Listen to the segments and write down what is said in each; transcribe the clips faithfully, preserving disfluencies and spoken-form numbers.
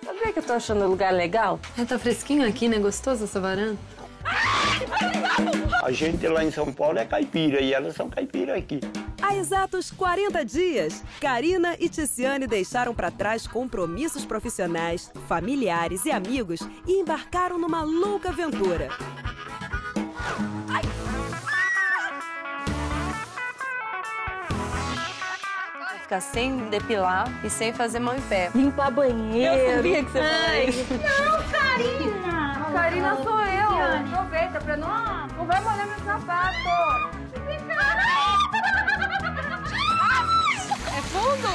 Sabia que eu tô achando o lugar legal? É, tá fresquinho aqui, né? Gostoso essa varanda. A gente lá em São Paulo é caipira e elas são caipira aqui. Há exatos quarenta dias, Karina e Ticiane deixaram para trás compromissos profissionais, familiares e amigos e embarcaram numa louca aventura. Ficar sem depilar e sem fazer mão em pé. Limpar banheiro. Eu sabia que você falou isso. Não, Karina! Karina sou eu. Aproveita pra não... Não vai molhar meu sapato. É fundo?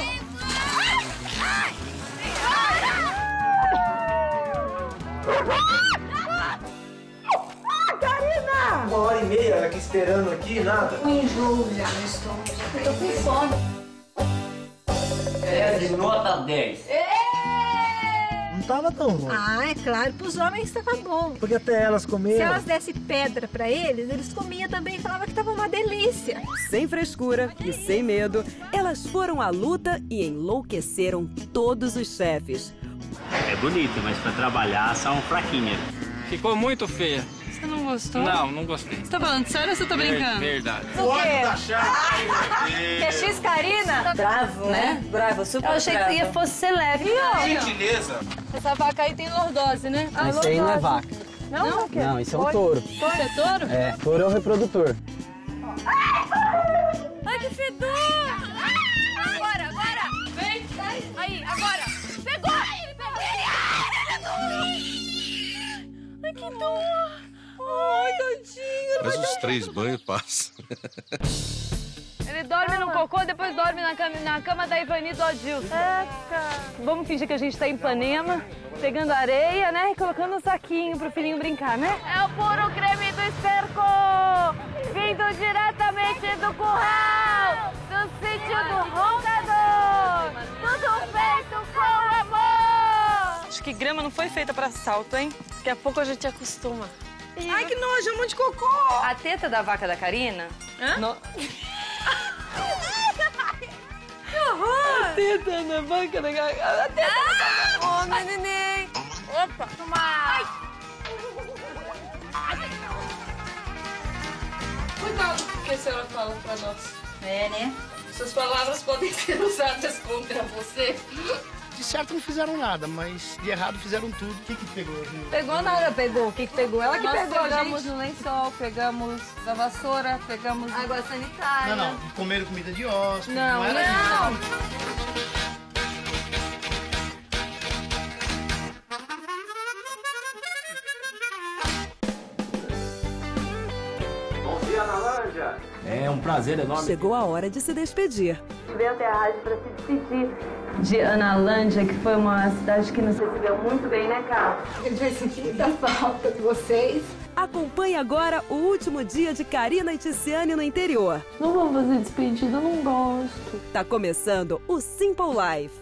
Ah, Karina! Uma hora e meia ela aqui esperando aqui, nada. Um enjoo já no estômago. Eu tô com fome. É de nota dez. Não tava tão ruim. Ah, é claro, pros homens tava bom. Porque até elas comeram. Se elas dessem pedra pra eles, eles comiam também e falavam que tava uma delícia. Sem frescura e sem medo, elas foram à luta e enlouqueceram todos os chefes. É bonito, mas pra trabalhar são fraquinhas. Ficou muito feia. Você não gostou? Não, não gostei. Você tá falando sério ou você tá brincando? Verdade. O quê? Que é X Karina? Bravo, né? Bravo, super Eu achei bravo. Que ia fosse ser leve. Gentileza. Essa vaca aí tem lordose, né? Ah, isso aí não é vaca. Não? Não, não isso é um touro. Isso é touro? É, touro é o reprodutor. Ai, que fedor! Agora, agora! Vem! Aí, agora! Pegou! Ele pegou! Ai, que dor! Ai, tadinho! Mas os três banhos passam. Ele dorme no cocô, depois dorme na cama, na cama da Ivani e do Adilson. Vamos fingir que a gente tá em Ipanema, pegando areia, né? E colocando um saquinho pro filhinho brincar, né? É o puro creme do esterco! Vindo diretamente do curral! Do sítio do roncador! Tudo feito com amor! Acho que grama não foi feita pra salto, hein? Daqui a pouco a gente acostuma. Ai, que nojo, é um monte de cocô! A teta da vaca da Karina? Hã? No... Que horror! A teta da vaca da Karina. A teta ah! da vaca. Ô, neném. Opa! Toma! Ai. Cuidado com o que a senhora fala pra nós. É, né? Suas palavras podem ser usadas contra você. De certo não fizeram nada, mas de errado fizeram tudo. O que que pegou? Viu? Pegou nada, pegou. O que que pegou? Ela que Nós pegou, pegamos gente. no lençol, pegamos da vassoura, pegamos... Água sanitária. Não, não. Comeram comida de hóspede. Não, Não era não. isso. Bom dia, Analanja. É um prazer enorme. Chegou a hora de se despedir. Veio até a rádio para se despedir de Analândia, que foi uma cidade que nos recebeu muito bem, né, Carlos? A gente vai sentir muita falta de vocês. Acompanhe agora o último dia de Karina e Ticiane no interior. Não vou fazer despedida, eu não gosto. Tá começando o Simple Life.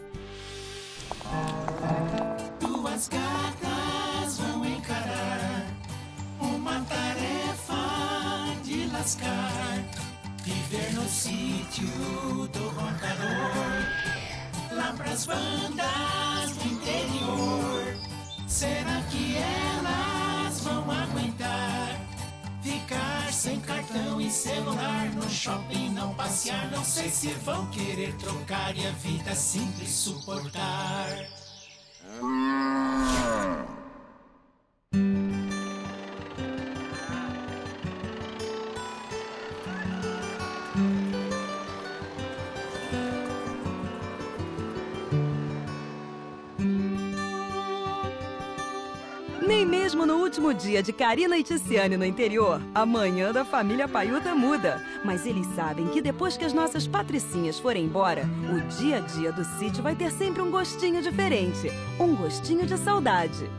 Duas gatas vão encarar uma tarefa de lascar. Viver no sítio do roncador, lá pras bandas do interior. Será que elas vão aguentar ficar sem cartão e celular no shopping, não passear? Não sei se vão querer trocar e a vida simples suportar. Nem mesmo no último dia de Karina e Ticiane no interior, a manhã da família Paiuta muda. Mas eles sabem que depois que as nossas patricinhas forem embora, o dia a dia do sítio vai ter sempre um gostinho diferente. Um gostinho de saudade.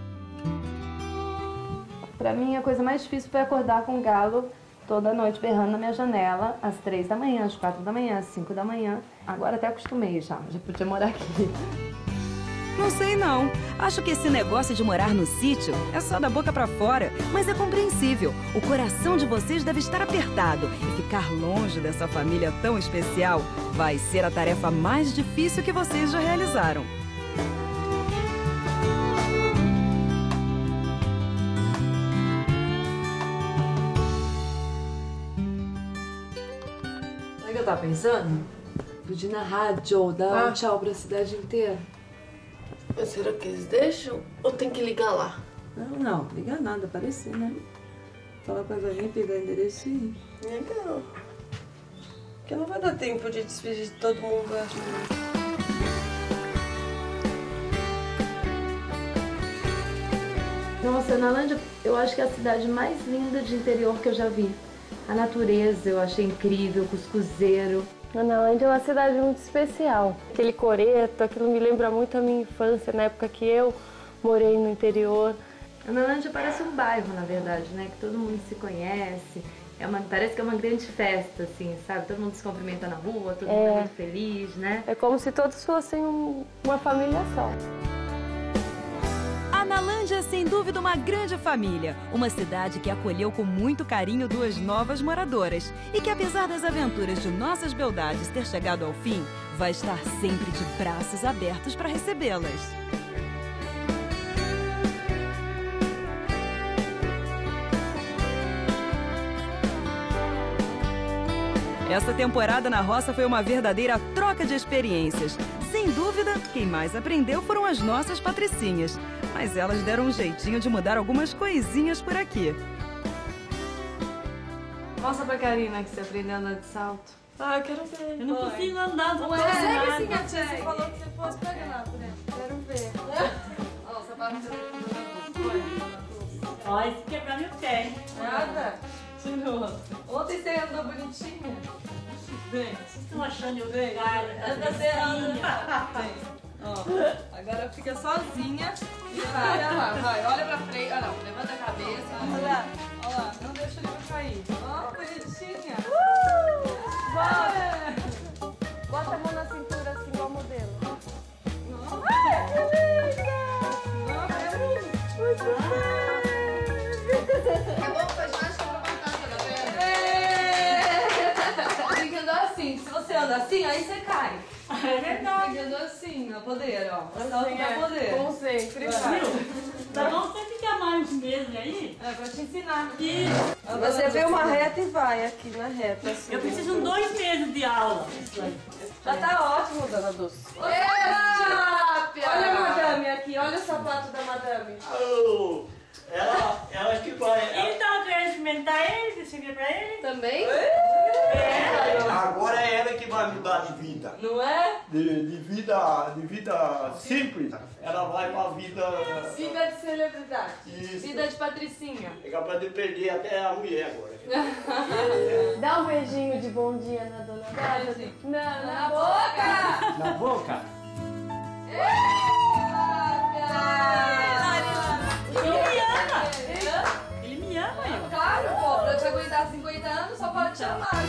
Pra mim, a coisa mais difícil foi acordar com o galo toda noite berrando na minha janela, às três da manhã, às quatro da manhã, às cinco da manhã. Agora até acostumei já, já podia morar aqui. Não sei não. Acho que esse negócio de morar no sítio é só da boca pra fora, mas é compreensível. O coração de vocês deve estar apertado e ficar longe dessa família tão especial vai ser a tarefa mais difícil que vocês já realizaram. tá pensando? Pedir na rádio, dar Ah. um tchau pra cidade inteira. Mas será que eles deixam ou tem que ligar lá? Não, não, liga nada, aparecer, né? Falar pra alguém, pegar endereço e ir. Legal. Porque não vai dar tempo de despedir de todo mundo, eu acho. Nossa, Analândia, eu acho que é a cidade mais linda de interior que eu já vi. A natureza eu achei incrível, Cuscuzeiro. Analândia é uma cidade muito especial. Aquele coreto, aquilo me lembra muito a minha infância, na época que eu morei no interior. Analândia parece um bairro, na verdade, né? Que todo mundo se conhece. É uma, parece que é uma grande festa, assim, sabe? Todo mundo se cumprimenta na rua, todo mundo é muito feliz, né? É como se todos fossem um, uma família só. Analândia é sem dúvida uma grande família, uma cidade que acolheu com muito carinho duas novas moradoras e que, apesar das aventuras de nossas beldades ter chegado ao fim, vai estar sempre de braços abertos para recebê-las. Essa temporada na roça foi uma verdadeira troca de experiências. Sem dúvida, quem mais aprendeu foram as nossas patricinhas. Mas elas deram um jeitinho de mudar algumas coisinhas por aqui. Mostra pra Karina que você aprendeu a andar de salto. Ah, eu quero ver. Eu não Vai. consigo andar, não Ué, consigo segue nada. sim, a tia. Você falou que você fosse pra lá, né? Quero ver. Ó, o sapato que você Ó, esse quebrar meu pé. Nada. Tirou. Ontem você andou bonitinha. Vem. Vocês estão achando eu Vem. cara? Anda, você anda. Vem. Ó, agora fica sozinha e vai. Olha lá, vai. Olha pra frente. Olha lá, levanta a cabeça. Olha lá, olha lá. Não deixa ele cair. Ó, bonitinha. Uh! Vai. Bota a mão na cintura assim, igual modelo. Ai, que linda! Muito bem! É bom que faz mais que pra matar, tá vendo? Tem que andar assim. Se você anda assim, aí você cai. É verdade. Tem que andar assim, ó. Poder, ó. Salto pra poder. Como sempre, vai. Tá bom você ficar mais mesmo aí? É, pra te ensinar. Isso. Você vê uma reta e vai aqui na reta. Assim. Eu preciso de dois meses de aula. Já tá ótimo, dona Dulce. Eita! Olha a madame aqui, olha o sapato da madame. Oh, ela, ela que vai. Então, eu quero experimentar ele, você chega pra ele? Também? É. Agora é ela que vai mudar de vida. Não é? De, de vida, de vida simples, ela vai pra vida. Vida de celebridade. Isso. Vida de patricinha. É capaz de perder até a mulher agora. Dá um beijinho de bom dia na dona Dada. Não, na boca! Na boca? Ele me ama. Ele me ama, eu. Claro, pô, pra eu te aguentar cinquenta anos, só pode te amar.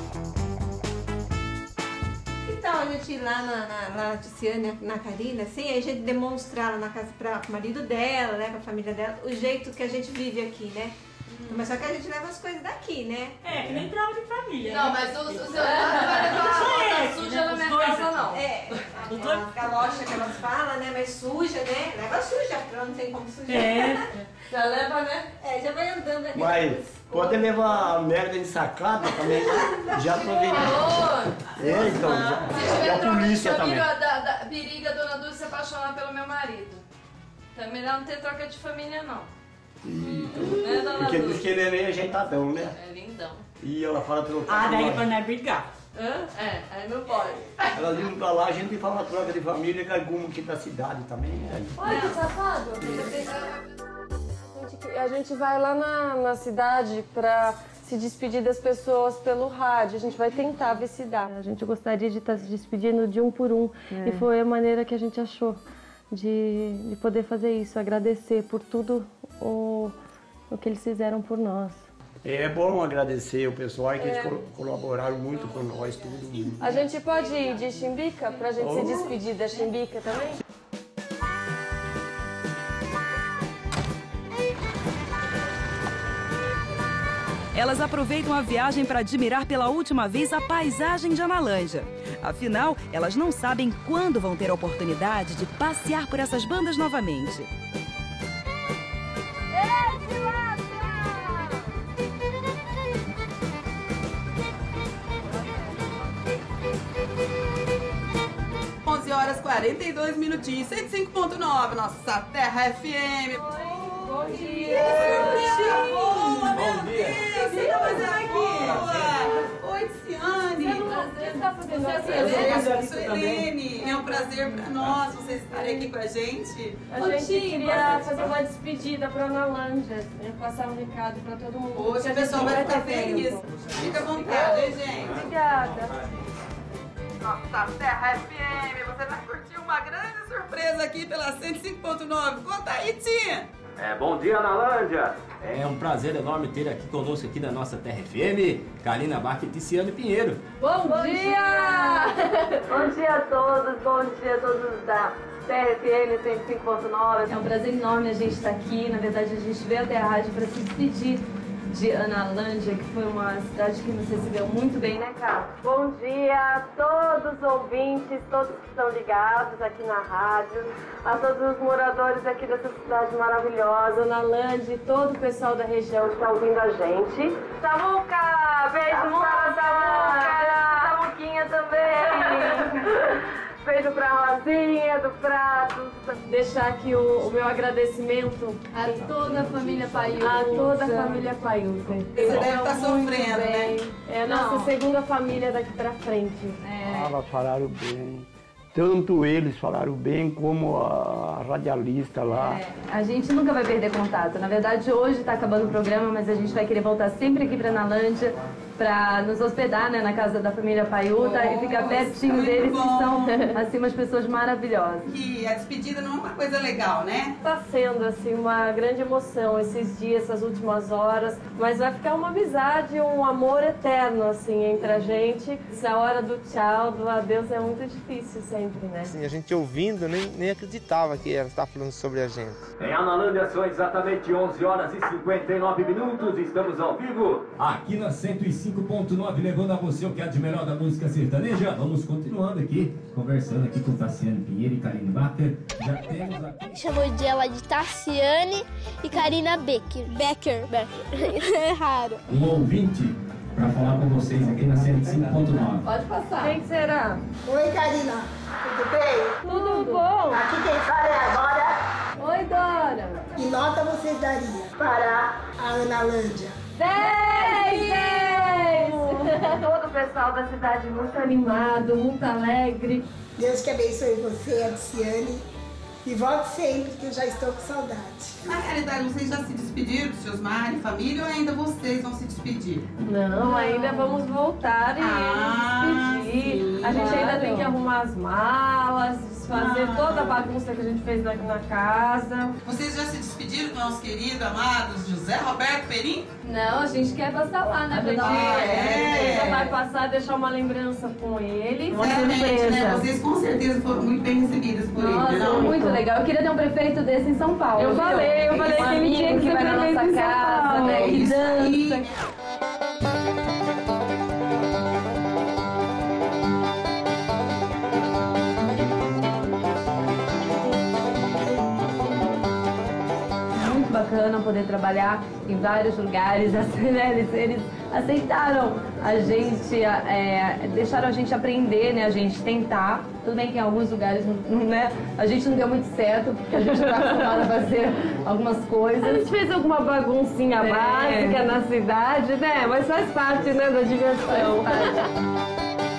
Então, a gente ir lá na, na, na Tiziane, na Karina, assim, a gente demonstra lá na casa para o marido dela, né, pra família dela, o jeito que a gente vive aqui, né? Mas só que a gente leva as coisas daqui, né? É, que nem prova de família. Não, né? mas o, o seu não vai levar uma roupa suja na minha casa, não. É, aquela galocha que elas falam, né, mas suja, né? Leva suja, porque ela não tem como sujar. É. Já leva, né? É, já vai andando ali. Mas pode levar a merda ensacada também, já aproveita. É, então, já, Se e a tiver troca de polícia família, também. da, da, periga a dona Dulce se apaixonar pelo meu marido. Então é melhor não ter troca de família, não. Né, dona Porque diz Dulce? que ele é meio ajeitadão, né? É lindão. E ela fala pelo Ah, daí carro. pra nós brigar. Hã? É, aí não pode. Ela vindo pra lá, a gente fala troca de família com alguma aqui da cidade também, né? Olha que safado. A gente vai lá na, na cidade pra se despedir das pessoas pelo rádio. A gente vai tentar ver se dá. A gente gostaria de estar se despedindo de um por um. É. E foi a maneira que a gente achou de, de poder fazer isso. Agradecer por tudo o, o que eles fizeram por nós. É bom agradecer o pessoal que eles col- colaboraram muito com nós, tudo. A gente pode ir de Chimbica pra gente se Oh. despedir da Chimbica também? Elas aproveitam a viagem para admirar pela última vez a paisagem de Analândia. Afinal, elas não sabem quando vão ter a oportunidade de passear por essas bandas novamente. horas e quarenta e dois minutinhos. cento e cinco ponto nove, nossa Terra F M. Bom dia! Boa, meu Bom dia. Deus! O que você tá fazendo aqui? Oi, Tiziane. Você está fazendo Você é Helene? Sou Helene. É um prazer pra nós vocês estarem aqui com a gente. A gente queria fazer uma despedida para a Analândia, né? Passar um recado para todo mundo. Hoje o pessoal vai ficar feliz. Fica à vontade, hein, gente? Obrigada. Nossa Terra F M, você vai curtir uma grande surpresa aqui pela cento e cinco ponto nove. Conta aí, Tia. É, bom dia, Analândia. É um prazer enorme ter aqui conosco aqui na nossa Terra F M, Karina Bach e Ticiane Pinheiro. Bom, bom dia! dia! Bom dia a todos, bom dia a todos da Terra F M cento e cinco ponto nove. É um prazer enorme a gente estar aqui. Na verdade, a gente veio até a rádio para se despedir de Analândia, que foi uma cidade que nos recebeu muito bem, né, Carla? Bom dia a todos os ouvintes, todos que estão ligados aqui na rádio, a todos os moradores aqui dessa cidade maravilhosa, Analândia e todo o pessoal da região que está ouvindo a gente. Samuca! Beijo, moça! Samuca! Samuquinha também! Beijo pra Rosinha, do Prato. Deixar aqui o, o meu agradecimento a toda a família Paiuta. A toda a família Paiuta. Você deve estar sofrendo, né? É a nossa Não. segunda família daqui pra frente. É. Elas falaram bem. Tanto eles falaram bem como a radialista lá. É, a gente nunca vai perder contato. Na verdade, hoje está acabando o programa, mas a gente vai querer voltar sempre aqui para Analândia para nos hospedar, né, na casa da família Paiuta oh, e ficar pertinho deles, bom. que são assim, umas pessoas maravilhosas. E a despedida não é uma coisa legal, né? Está sendo assim, uma grande emoção esses dias, essas últimas horas, mas vai ficar uma amizade, um amor eterno assim, entre a gente. Essa hora do tchau, do adeus é muito difícil sempre, né? Assim, a gente ouvindo nem, nem acreditava que ela estava falando sobre a gente. Em Analândia são exatamente onze horas e cinquenta e nove minutos, estamos ao vivo aqui na cento e cinco ponto nove, levando a você o que há de melhor da música sertaneja. Vamos continuando aqui, conversando aqui com Ticiane Pinheiro e Karina Bacher. Já temos aqui... Chamou de ela de Tassiane e Karina Becker. Becker. Becker. É raro. Um ouvinte para falar com vocês aqui na cento e cinco ponto nove. Pode passar. Quem será? Oi, Karina. Tudo bem? Tudo bom? Aqui quem fala é a Dora. Oi, Dora. Que nota você daria para a Analândia? dez! dez! Todo o pessoal da cidade muito animado, muito alegre. Deus que abençoe você, a Ticiane. E volte sempre, que eu já estou com saudade. Na realidade, vocês já se despediram dos seus maridos, família, ou ainda vocês vão se despedir? Não, ainda vamos voltar e ah, despedir. Sim, a gente claro. ainda tem que arrumar as malas, desfazer ah. toda a bagunça que a gente fez na, na casa. Vocês já se despediram do nosso querido, amado José Roberto Perim? Não, a gente quer passar lá, né? A gente, ah, é. a gente já vai passar, deixar uma lembrança com ele. Uma surpresa. Né? Vocês com certeza foram muito bem recebidas por Nossa, ele. Não? Muito legal. Eu queria ter um prefeito desse em São Paulo. Eu falei, eu falei que ele tinha que que vai na nossa casa, né? Que dança. Bacana poder trabalhar em vários lugares, né? eles, eles aceitaram a gente, é, deixaram a gente aprender, né? A gente tentar. Tudo bem que em alguns lugares, né? A gente não deu muito certo, porque a gente não está acostumado a fazer algumas coisas. A gente fez alguma baguncinha é. básica na cidade, né? Mas faz parte, né, da diversão. Faz parte.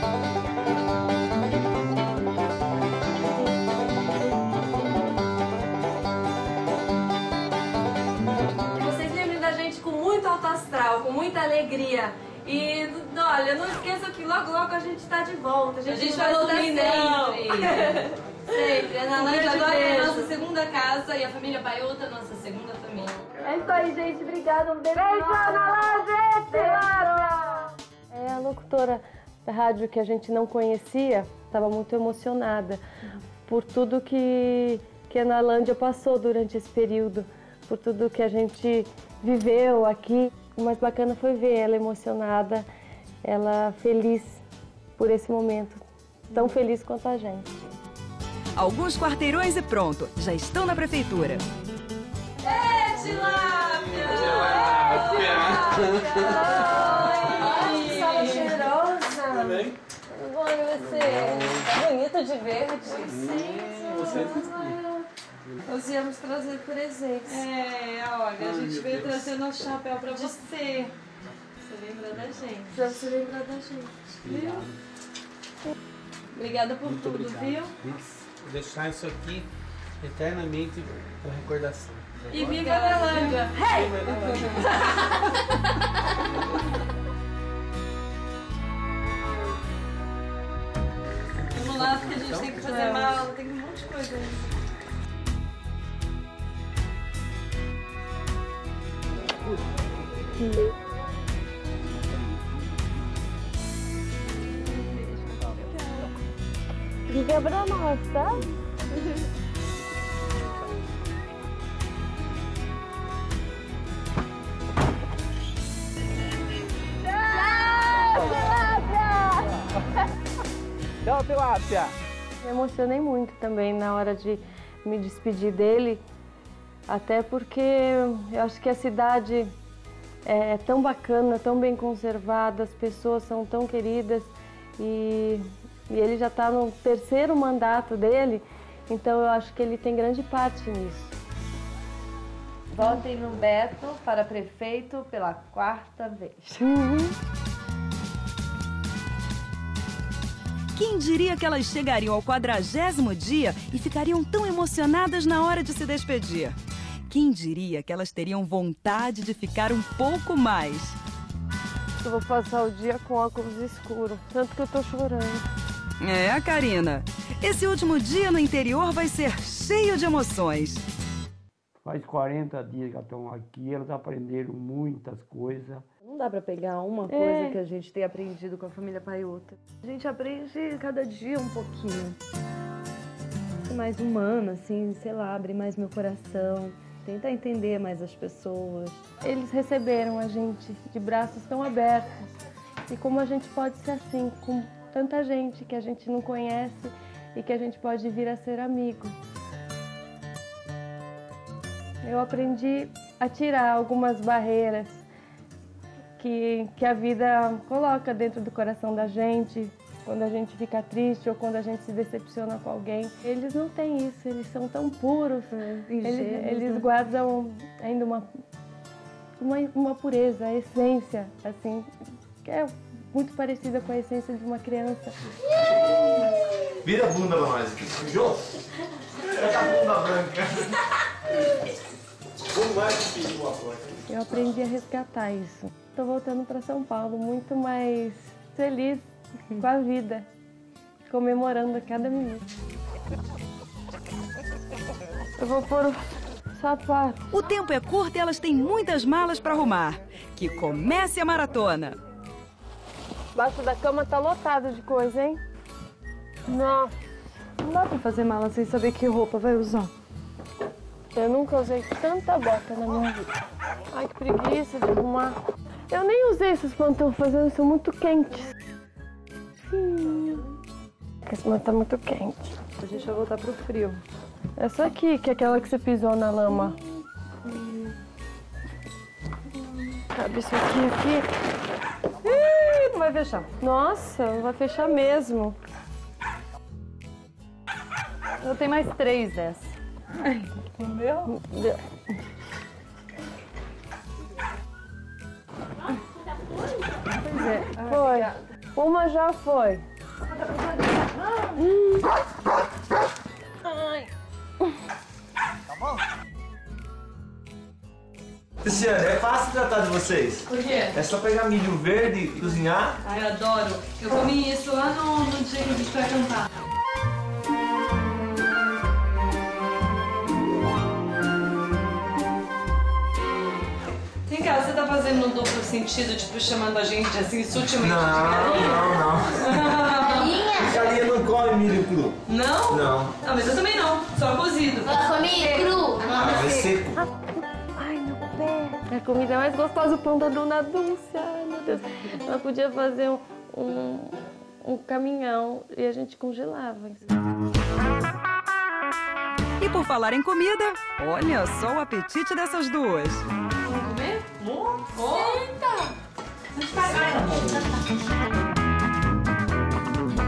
Com muita alegria. E, olha, não esqueça que logo, logo a gente está de volta. A gente, a gente vai voltar sempre. Sempre. A Analândia agora é a nossa segunda casa e a família Paiuta a nossa segunda família. É isso aí, gente. Obrigada. Um beijo. Beijo, Analândia! É a locutora da rádio que a gente não conhecia, estava muito emocionada por tudo que, que a Analândia passou durante esse período, por tudo que a gente viveu aqui. O mais bacana foi ver ela emocionada, ela feliz por esse momento, tão feliz quanto a gente. Alguns quarteirões e pronto, já estão na prefeitura. É, tilápia! Tilápia! Ai, que sala cheirosa! Também? Tudo bom, e você? Tá bonito de verde. Sim, nós viemos trazer presentes. É, olha, a gente veio trazer nosso chapéu pra você. Você lembra da gente? Pra você lembrar da gente. Viu? Obrigada por Muito tudo, obrigado. viu? Vou deixar isso aqui eternamente para recordação. E viva a Langa! Hey! Vamos lá, porque a gente tem que fazer mala, tem um monte de coisa aí. Fica pra nós, tá? Tchau, Tilápia! Me emocionei muito também na hora de me despedir dele, até porque eu acho que a cidade é tão bacana, tão bem conservada, as pessoas são tão queridas e, e ele já está no terceiro mandato dele, então eu acho que ele tem grande parte nisso. Votem no Beto para prefeito pela quarta vez. Uhum. Quem diria que elas chegariam ao quadragésimo dia e ficariam tão emocionadas na hora de se despedir? Quem diria que elas teriam vontade de ficar um pouco mais? Eu vou passar o dia com óculos escuros, tanto que eu tô chorando. É, Karina, esse último dia no interior vai ser cheio de emoções. Faz quarenta dias que elas estão aqui, elas aprenderam muitas coisas. Não dá pra pegar uma coisa É. que a gente tem aprendido com a família Paiuta. A gente aprende cada dia um pouquinho. Ser mais humana, assim, sei lá, abrir mais meu coração, tentar entender mais as pessoas. Eles receberam a gente de braços tão abertos. E como a gente pode ser assim, com tanta gente que a gente não conhece e que a gente pode vir a ser amigo. Eu aprendi a tirar algumas barreiras que, que a vida coloca dentro do coração da gente, quando a gente fica triste ou quando a gente se decepciona com alguém. Eles não têm isso, eles são tão puros, eles, eles guardam ainda uma, uma, uma pureza, a essência, assim, que é muito parecida com a essência de uma criança. Vira a bunda pra nós aqui. Jô? Pega a bunda branca. Vamos mais que uma porta. Eu aprendi a resgatar isso. Estou voltando para São Paulo muito mais feliz com a vida, comemorando a cada minuto. Eu vou pôr o sapato. O tempo é curto e elas têm muitas malas para arrumar. Que comece a maratona. Embaixo da cama tá lotado de coisa, hein? Nossa, não dá pra fazer mala sem saber que roupa vai usar. Eu nunca usei tanta bota na minha vida. Ai, que preguiça de arrumar. Eu nem usei esses pantufas, eles são muito quentes. Sim. Esse manta tá muito quente. A gente vai voltar pro frio. Essa aqui, que é aquela que você pisou na lama. Cabe isso aqui, aqui. Ih, não vai fechar. Nossa, não vai fechar mesmo. Eu tenho mais três dessas. Meu? Deu. Pois é. Foi. Uma já foi. Hum. Ai. Tá bom? Luciana, é fácil tratar de vocês. Por quê? É só pegar milho verde e cozinhar. Ai, eu adoro. Eu comi isso lá no, no dia que a gente foi acampar. Vem cá, você tá fazendo no duplo sentido, tipo, chamando a gente assim, sutilmente Não, de galinha? não, não. Galinha? Galinha não come milho cru. Não? Não. Ah, mas eu também não, só cozido. Ela come cru. Ah, é seco. Ai, meu pé. A comida mais gostosa, o pão da Dona Dulce. Ai, meu Deus. Ela podia fazer um, um, um caminhão e a gente congelava. E por falar em comida, olha só o apetite dessas duas. Vamos comer? Vamos? Eita!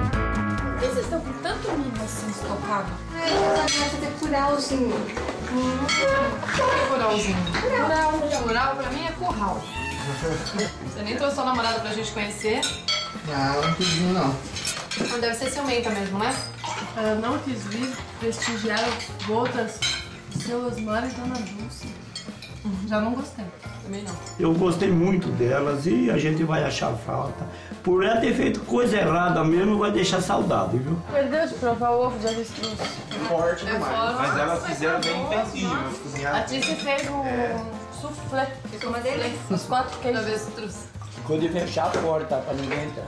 vocês estão com tanto milho assim estocado? É, eu vou fazer curauzinho. Hum. Curauzinho. Curau. Curau pra mim é curral. Você nem trouxe sua namorada pra gente conhecer? Não, não quis vir, não. Não deve ser ciumenta mesmo, né? Ela não quis vir prestigiar botas do seu Osmar e Dona Dulce. Já não gostei. Também não. Eu gostei muito delas e a gente vai achar falta. Por ela ter feito coisa errada mesmo, vai deixar saudade, viu? Perdeu de provar o ovo de avestruz. Forte É demais. forte. Mas elas Mas fizeram tá bem bom, intensível. tá bom. Cozinharam. A Tice fez um É. soufflé. Ficou uma delícia. Os quatro Da queijos. avestruz. Ficou de fechar a porta pra ninguém entrar.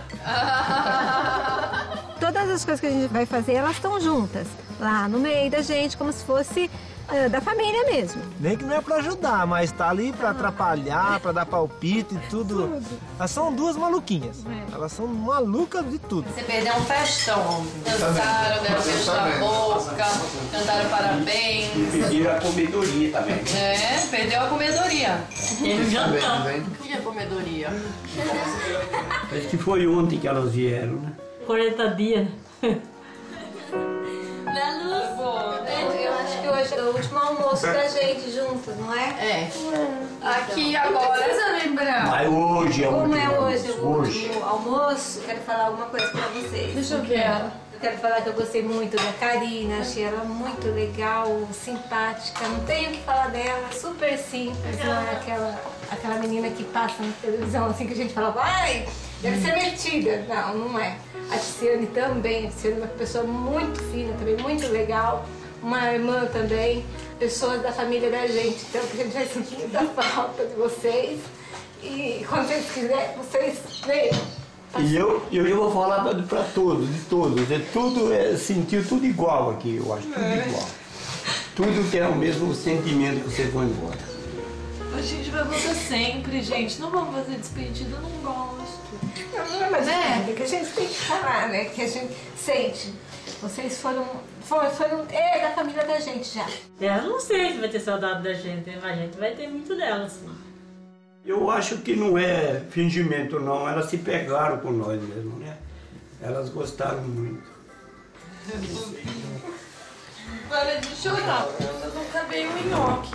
Todas as coisas que a gente vai fazer, elas estão juntas. Lá no meio da gente, como se fosse uh, da família mesmo. Nem que não é pra ajudar, mas tá ali pra atrapalhar, pra dar palpite e tudo. Elas são duas maluquinhas. Elas são malucas de tudo. Você perdeu um festão ontem. Dançaram, deram beijo na boca, cantaram parabéns. E pediram a comedoria também. É, perdeu a comedoria. Eles jantando. O que é comedoria? Parece que foi ontem que elas vieram, né? quarenta dias. Eu acho que hoje é o último almoço da gente juntos, não é? É. Aqui agora. Precisa lembrar. Mas hoje é o Como último é hoje o hoje. último almoço, quero falar alguma coisa pra vocês. Deixa eu ver. Eu quero falar que eu gostei muito da Karina, achei ela muito legal, simpática, não tenho o que falar dela, super simples, não é aquela, aquela menina que passa na televisão assim que a gente fala, vai, deve ser metida. Não, não é. A Tiziane também, a Tiziane é uma pessoa muito fina também, muito legal, uma irmã também, pessoas da família da gente, então que a gente vai sentir muita falta de vocês. E quando vocês quiserem, vocês venham. E eu, eu já vou falar pra, pra todos, de todos. É tudo, é, sentiu tudo igual aqui, eu acho, tudo igual. Tudo tem o mesmo sentimento que vocês vão embora. A gente vai voltar sempre, gente. Não vamos fazer despedida, eu não gosto. Não, não é mais nada, que a gente tem que falar, né? Que a gente sente. Vocês foram, foram, foram é da família da gente já. Eu não sei se vai ter saudade da gente, mas a gente vai ter muito delas. Eu acho que não é fingimento, não. Elas se pegaram com nós mesmo, né? Elas gostaram muito. Para de chorar, eu nunca veio um nhoque.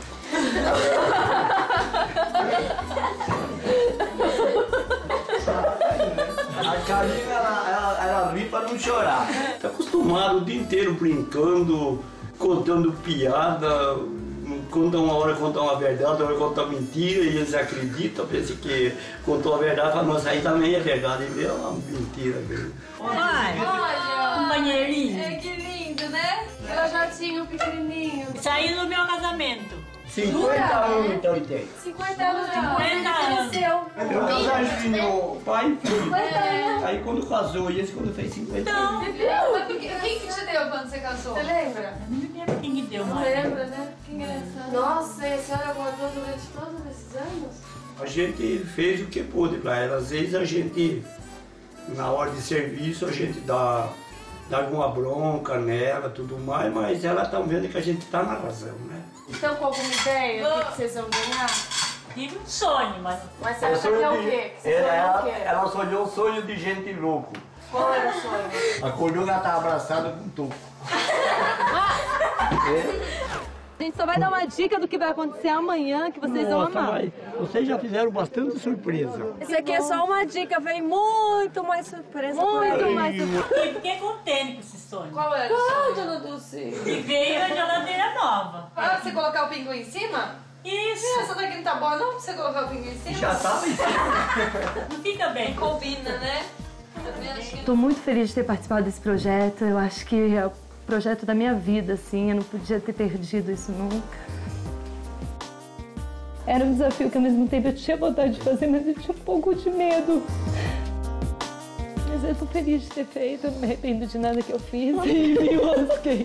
A Karina, ela, ela, ela ri pra não chorar. Tá acostumado o dia inteiro brincando, contando piada. Conta uma hora, conta uma verdade, outra hora conta uma mentira e eles acreditam, pensam que contou a verdade, falam, nossa, aí também é verdade, e é uma mentira mesmo. Olha, companheirinho. É que lindo, né? Eu já tinha um pequenininho. Saiu do meu casamento. cinquenta anos então ele tem. cinquenta anos cinquenta anos. Eu casadinho, pai e filho. É. Aí quando casou, e esse quando fez cinquenta anos. Você viu? Mas por quê? Quem que te deu quando você casou? Você lembra? Não lembro quem me deu, Não mas... lembra, né? Que engraçado. Nossa, e a senhora guardou durante todos esses anos? A gente fez o que pôde pra ela. Às vezes a gente, na hora de serviço, a gente dá, dá alguma bronca nela, tudo mais, mas ela tá vendo que a gente tá na razão, né? Estão com alguma ideia do que que vocês vão ganhar? Tive um sonho, mas... Mas você acha que é o quê? Que você Ela, sonhou o ela, quê? ela sonhou um sonho de gente louco. Qual era o sonho? Acordou que ela tava abraçada com um toco. A gente só vai dar uma dica do que vai acontecer amanhã, que vocês vão Nossa, amar. mas vocês já fizeram bastante surpresa. Isso aqui é só uma dica, vem muito mais surpresa. Muito mais surpresa. E fiquei contente com esse sonho. Qual era o Qual, sonho? dona Dulce? E veio a geladeira nova. Ah, pra você colocar o pinguim em cima? Isso. Essa daqui não tá boa não pra você colocar o pinguim em cima? Já tava em cima. Não fica bem. Combina, né? Também acho que Estou muito feliz de ter participado desse projeto. Eu acho que é o projeto da minha vida, assim. Eu não podia ter perdido isso nunca. Era um desafio que, ao mesmo tempo, eu tinha vontade de fazer, mas eu tinha um pouco de medo. Mas eu tô feliz de ter feito, eu não me arrependo de nada que eu fiz e me lasquei.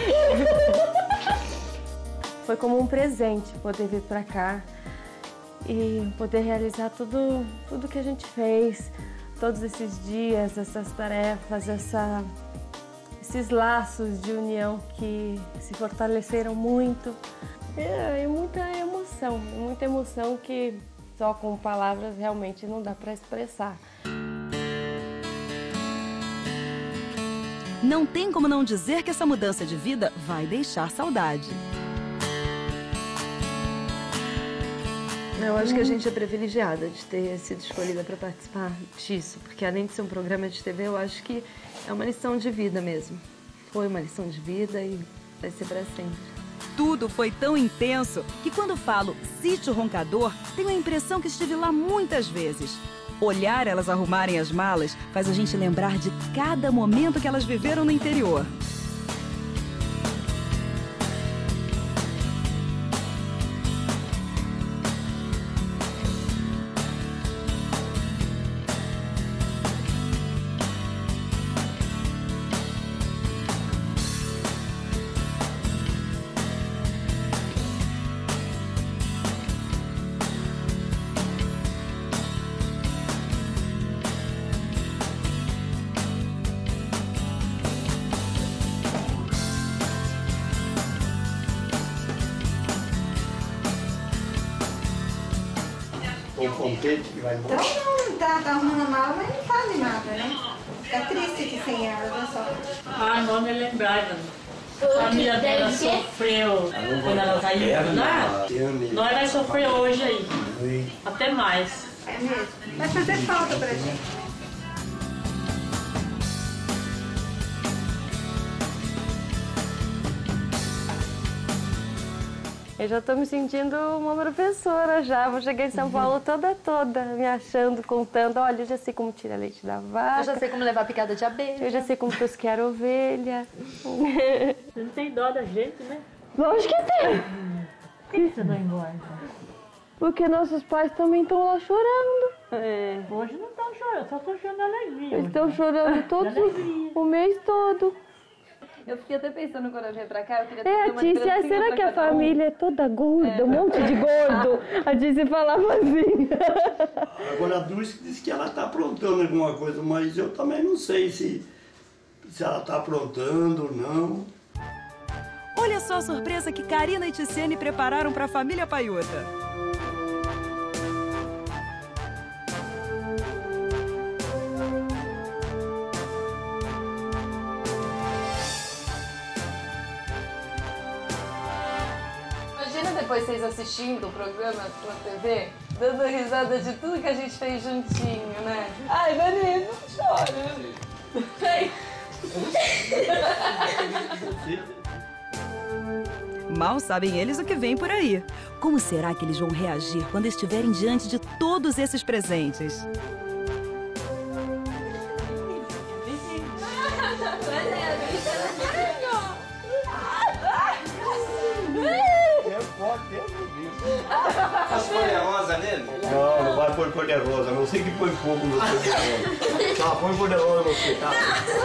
Foi como um presente poder vir pra cá e poder realizar tudo, tudo que a gente fez, todos esses dias, essas tarefas, essa, esses laços de união que se fortaleceram muito. É, é muita emoção, é muita emoção que só com palavras realmente não dá para expressar. Não tem como não dizer que essa mudança de vida vai deixar saudade. Eu acho que a gente é privilegiada de ter sido escolhida para participar disso, porque além de ser um programa de T V, eu acho que é uma lição de vida mesmo. Foi uma lição de vida e vai ser para sempre. Tudo foi tão intenso que quando falo Sítio Roncador, tenho a impressão que estive lá muitas vezes. Olhar elas arrumarem as malas faz a gente lembrar de cada momento que elas viveram no interior. Contente que vai embora? Então não tá, tá arrumando a mala, mas não tá animada, né? Fica triste aqui sem ela, olha só. Ah, não me lembrava. A família dela sofreu quando ela saiu de lá. Nós vai sofrer hoje aí. Até mais. É mesmo? Vai fazer falta pra gente. Eu já tô me sentindo uma professora já. Vou chegar em São Paulo toda, toda, me achando, contando. Olha, eu já sei como tirar leite da vaca. Eu já sei como levar picada de abelha. Eu já sei como tosquear a ovelha. Você não tem dó da gente, né? Lógico que tem. Por que você vai embora? Porque nossos pais também estão lá chorando. É. Hoje não estão chorando, só estão chorando alegria. Eles estão chorando todos o mês todo. Eu fiquei até pensando quando eu vim pra cá, eu queria ter É, uma Tícia, lembrancinha será pra que a cada um. família é toda gorda? É. Um monte de gordo? A Tícia falava assim. Agora a Dulce disse que ela está aprontando alguma coisa, mas eu também não sei se, se ela está aprontando ou não. Olha só a surpresa que Karina e Ticiane prepararam para a família Paiuta. Depois vocês assistindo o programa na T V, dando risada de tudo que a gente fez juntinho, né? Ai, Dani, não chora. Vem. Mal sabem eles o que vem por aí. Como será que eles vão reagir quando estiverem diante de todos esses presentes? As cor-de-rosa nele? Não, não vai pôr cor-de-rosa. Não sei que põe fogo no cor-de-rosa. Tá, põe cor-de-rosa você, tá?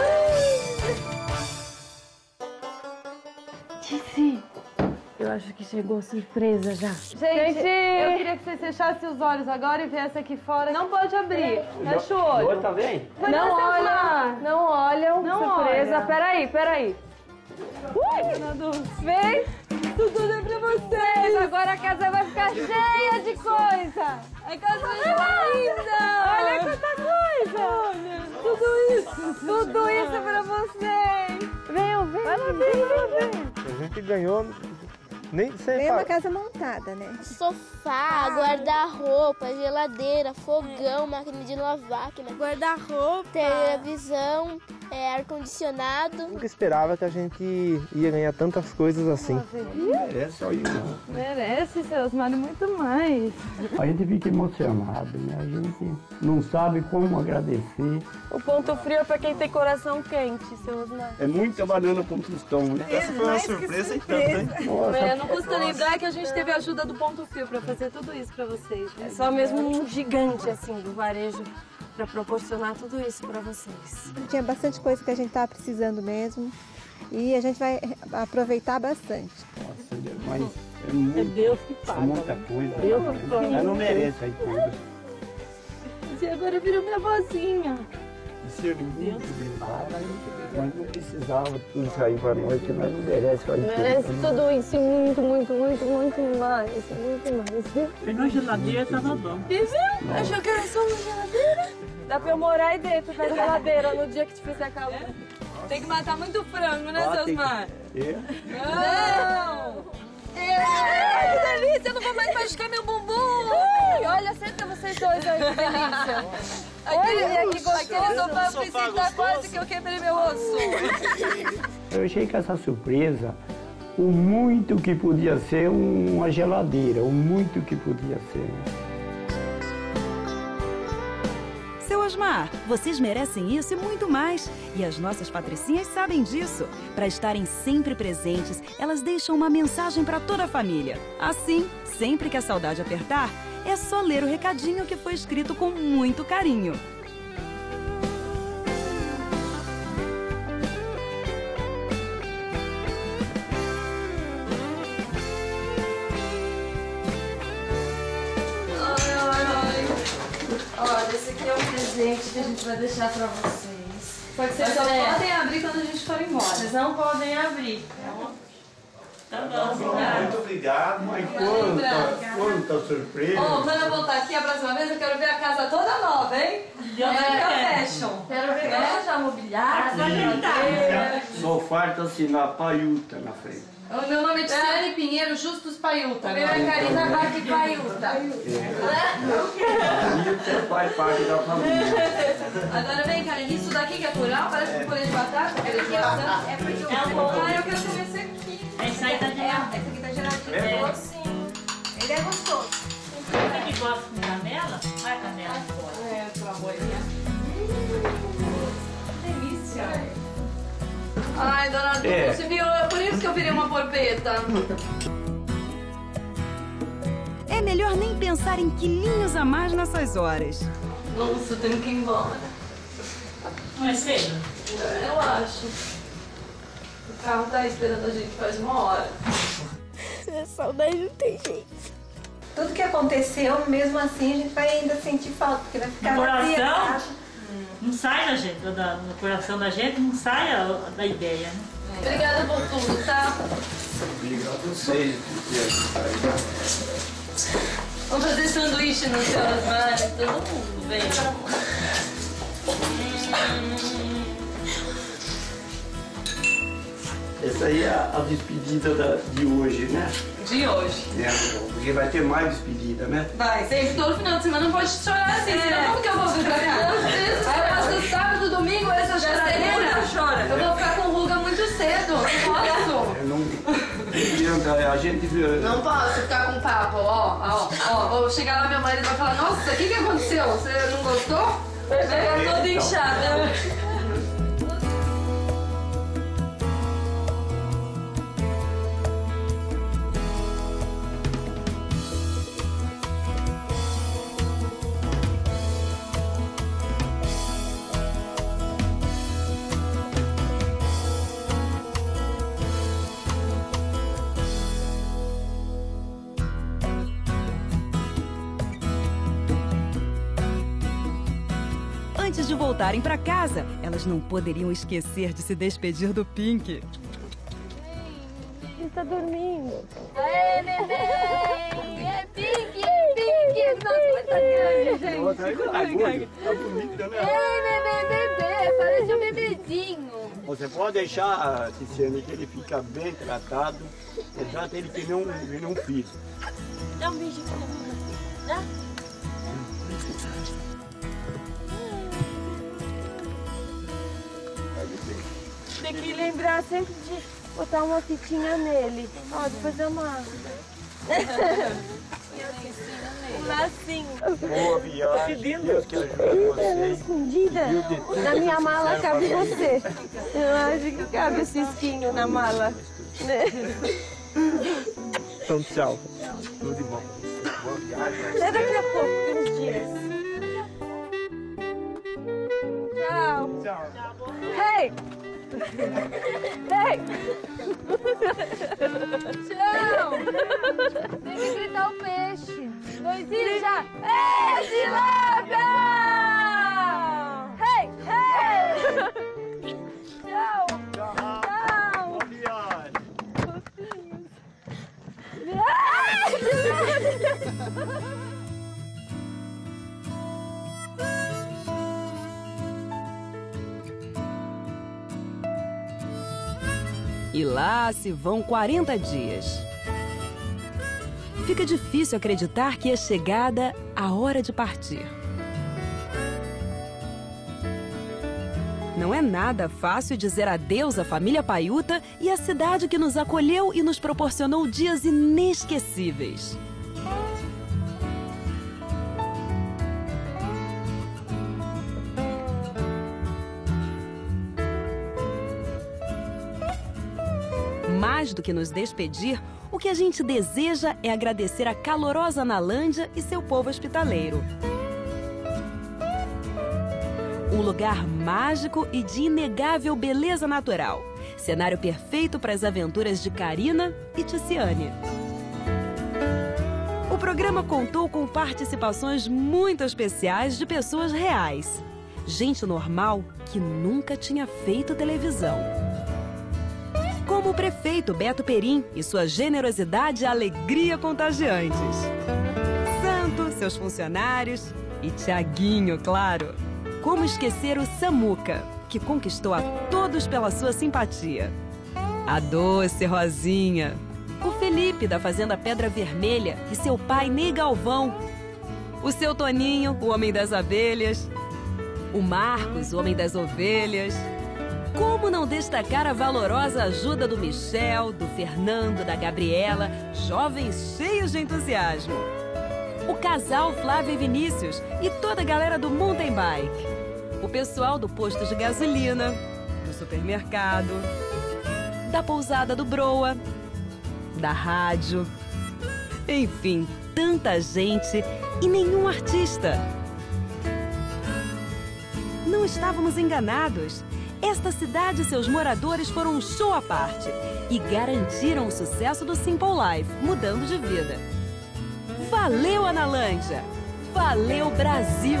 Tici, eu acho que chegou surpresa já. Gente, eu queria que vocês fechassem os olhos agora e viessem aqui fora. Não pode abrir. Fecha o olho. O olho tá bem? Não olha, não olham. Não surpresa. olha. Peraí, peraí. Ui! Vem! Tudo é pra vocês! Agora a casa vai ficar cheia de coisa! A casa vai ficar linda! Olha quanta coisa! Olha, tudo isso! Tudo isso é pra vocês! Venham, venham! Vai lá, vem, vem, vem! A gente ganhou, nem sei. É uma casa montada, né? Sofá, guarda-roupa, geladeira, fogão, máquina de lavar, guarda-roupa, televisão, é, ar-condicionado. Nunca esperava que a gente ia ganhar tantas coisas assim. Merece, olha isso. Merece, seus vale muito mais. A gente fica emocionado, né? A gente não sabe como agradecer. O ponto frio é pra quem tem coração quente, seu Osmar. É muita banana com tostão, né? Essa foi uma surpresa e tanto, hein? É, não custa lembrar que a gente teve a ajuda do Ponto Frio pra fazer tudo isso pra vocês. É só mesmo um gigante, assim, do varejo pra proporcionar tudo isso pra vocês. Tinha bastante coisa que a gente tava precisando mesmo. E a gente vai aproveitar bastante. Nossa, mas é, muito, É Deus que paga. é muita coisa. Deus que paga. Ela não merece aí tudo. Você agora virou minha vozinha. Isso é muito obrigado. Mas não precisava tudo isso aí pra nós, que nós não merecemos aí tudo. Merece tudo isso e muito, muito, muito, muito mais. Muito mais, viu? E na geladeira tava bom. E viu? Achou que era só uma geladeira? Dá pra eu morar aí dentro da geladeira no dia que te fizer calor. Tem que matar muito frango, né, Ah, seus tem que- mar? É? Não! Ai, que delícia! Eu não vou mais machucar meu bumbum! Ai, olha, senta vocês dois aí, que delícia! Olha que gostoso! Aquele sofá precisa tá quase que eu quebrei meu osso! Eu achei que essa surpresa, o muito que podia ser uma geladeira, o muito que podia ser. Seu Osmar, vocês merecem isso e muito mais. E as nossas patricinhas sabem disso. Para estarem sempre presentes, elas deixam uma mensagem para toda a família. Assim, sempre que a saudade apertar, é só ler o recadinho que foi escrito com muito carinho. Olha, esse aqui é um presente que a gente vai deixar pra vocês. Só que vocês só É. podem abrir quando a gente for embora. Vocês não podem abrir. Tá bom, obrigado. Muito obrigado. Mas lembrar. quanta, quanta surpresa. Ó, quando eu voltar aqui a próxima vez, eu quero ver a casa toda nova, hein? Deus é, quer. fashion. Quero ver Né? ela já mobiliada. Só falta assinar Paiuta na frente. O meu nome é Tiziane Pinheiro Justus Paiuta. O meu é Karina Bach Paiuta. E você faz parte da família. Agora vem, Karina, isso daqui que é plural, parece um purê de batata. Aquele aqui, ó. É porque eu, É um pouco. ah, eu quero comer esse aqui. Esse aí tá gelado. Esse aqui tá geladinho. É. Docinho. Ele é gostoso. Você que gosta de canela, vai canela fora. É, pelo amor de Deus. Que delícia. Ai, dona Dulce, É. viu? É por isso que eu virei uma porpeta. É melhor nem pensar em quilinhos a mais nessas horas. Nossa, eu tenho que ir embora. Não é cedo? Eu acho. O carro tá esperando a gente faz uma hora. Saudade não tem jeito. Tudo que aconteceu, mesmo assim, a gente vai ainda sentir falta, porque vai ficar No vazia a coração, casa. não sai da gente, da- no coração da gente, não sai a- da ideia, né? Obrigada por tudo, tá? Obrigado a vocês. Vamos fazer sanduíche no seu Osmar, todo mundo vem. Essa aí é a, a despedida da- de hoje, né? De hoje. É, porque vai ter mais despedida, né? Vai, sempre, todo final de semana não pode chorar assim, senão como que eu vou vir pra cá? Aí eu passo do sábado, domingo, essa choradeira. Chora. Eu vou ficar com ruga muito cedo, não posso. Eu não adianta, a gente... Não posso ficar com papo, ó, ó, ó. Vou chegar lá, meu marido vai falar, nossa, o que que aconteceu? Você não gostou? Vai ficar toda inchada. Antes de voltarem para casa, elas não poderiam esquecer de se despedir do Pink. Ele tá dormindo. Aê, neném! É Pink, é Pink! Nossa, mas tá grande, gente. Nossa, tá bonita, tá bonita, né? Ei, neném, bebê, parece um bebezinho. Você pode deixar, Tiziane, que ele fica bem tratado. Você trata ele que nem um, que nem um filho. Dá um beijinho pra mim. Dá? Tem que lembrar sempre de botar uma fitinha nele. Ó, depois eu amarro. Um lacinho. Boa viagem, Deus que ajude vocês. Escondida. Na minha mala cabe você. Eu acho que cabe o cisquinho na mala. Né? Então, tchau. Tudo de bom. Boa viagem. Até daqui a pouco, uns dias. Tchau. Tchau. Hey! Hey! Tchau! Tem que gritar o peixe. Doisinho já. Ei, tilapia! Hey! Hey! Tchau! Tchau! Boa viagem. E lá se vão quarenta dias. Fica difícil acreditar que é chegada a hora de partir. Não é nada fácil dizer adeus à família Paiuta e à cidade que nos acolheu e nos proporcionou dias inesquecíveis. Mais do que nos despedir, o que a gente deseja é agradecer a calorosa Analândia e seu povo hospitaleiro. Um lugar mágico e de inegável beleza natural. Cenário perfeito para as aventuras de Karina e Ticiane. O programa contou com participações muito especiais de pessoas reais. Gente normal que nunca tinha feito televisão. Como o prefeito Beto Perim e sua generosidade e alegria contagiantes. Santo, seus funcionários e Tiaguinho, claro. Como esquecer o Samuca, que conquistou a todos pela sua simpatia. A doce Rosinha. O Felipe, da Fazenda Pedra Vermelha, e seu pai Ney Galvão. O seu Toninho, o homem das abelhas. O Marcos, o homem das ovelhas. Como não destacar a valorosa ajuda do Michel, do Fernando, da Gabriela, jovens cheios de entusiasmo. O casal Flávia e Vinícius e toda a galera do mountain bike. O pessoal do posto de gasolina, do supermercado, da pousada do Broa, da rádio. Enfim, tanta gente e nenhum artista. Não estávamos enganados. Esta cidade e seus moradores foram um show à parte e garantiram o sucesso do Simple Life, mudando de vida. Valeu, Analândia! Valeu, Brasil!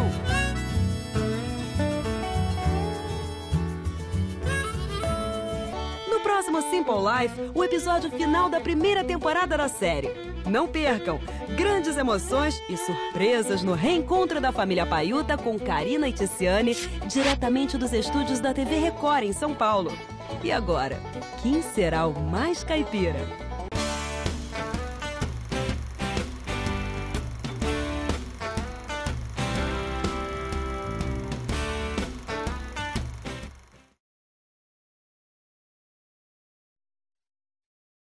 No próximo Simple Life, o episódio final da primeira temporada da série. Não percam! Grandes emoções e surpresas no reencontro da família Paiuta com Karina e Ticiane, diretamente dos estúdios da T V Record, em São Paulo. E agora, quem será o mais caipira?